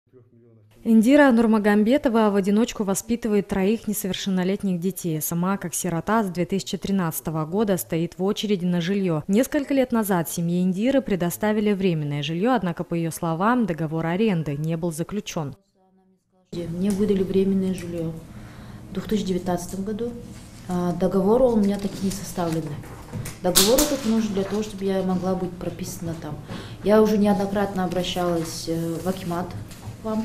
Индира Нурмагомбетова в одиночку воспитывает 3 несовершеннолетних детей. Сама, как сирота, с 2013 года стоит в очереди на жилье. Несколько лет назад семье Индиры предоставили временное жилье, однако, по ее словам, договор аренды не был заключен. Мне выдали временное жилье в 2019 году. Договор у меня таки не составлены. Договор этот нужен для того, чтобы я могла быть прописана там. Я уже неоднократно обращалась в акимат к вам.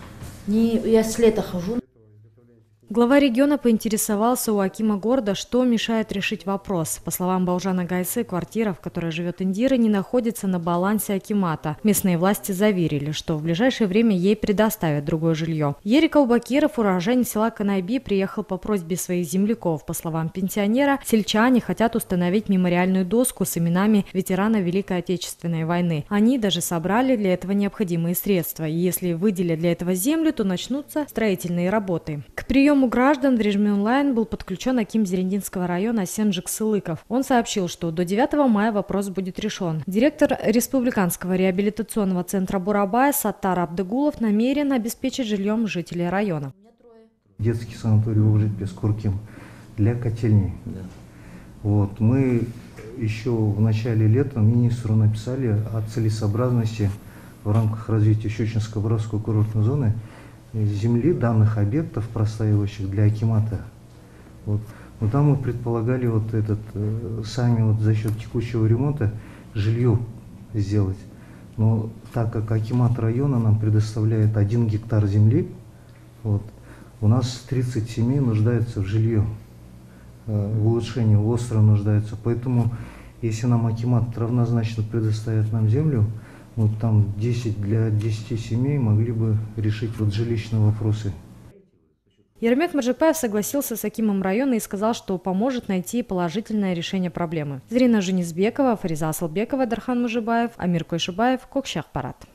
Я с лета хожу. Глава региона поинтересовался у акима города, что мешает решить вопрос. По словам Баужана Гайсы, квартира, в которой живет Индира, не находится на балансе акимата. Местные власти заверили, что в ближайшее время ей предоставят другое жилье. Ерик Аубакиров, уроженец села Канайби, приехал по просьбе своих земляков. По словам пенсионера, сельчане хотят установить мемориальную доску с именами ветеранов Великой Отечественной войны. Они даже собрали для этого необходимые средства. И если выделят для этого землю, то начнутся строительные работы. К приему граждан в режиме онлайн был подключен аким Зерендинского района Асенджик Сылыков. Он сообщил, что до 9 мая вопрос будет решен. Директор Республиканского реабилитационного центра Бурабая Саттар Абдыгулов намерен обеспечить жильем жителей района. Детский санаторий Ужит-Пескурким для котельней. Вот. Мы еще в начале лета министру написали о целесообразности в рамках развития Щучинско-Боровской курортной зоны земли данных объектов, простаивающих для акимата. Вот. Но там мы предполагали сами за счет текущего ремонта жилье сделать. Но так как акимат района нам предоставляет 1 гектар земли, у нас 30 семей нуждаются в жилье, в улучшении, остро нуждаются. Поэтому, если нам акимат равнозначно предоставит нам землю, там 10 для 10 семей могли бы решить жилищные вопросы. Ермек Маржипаев согласился с акимом района и сказал, что поможет найти положительное решение проблемы. Зрина Женисбекова, Фариза Асылбекова, Дархан Мужибаев, Амир Койшибаев, Кокшахпарат.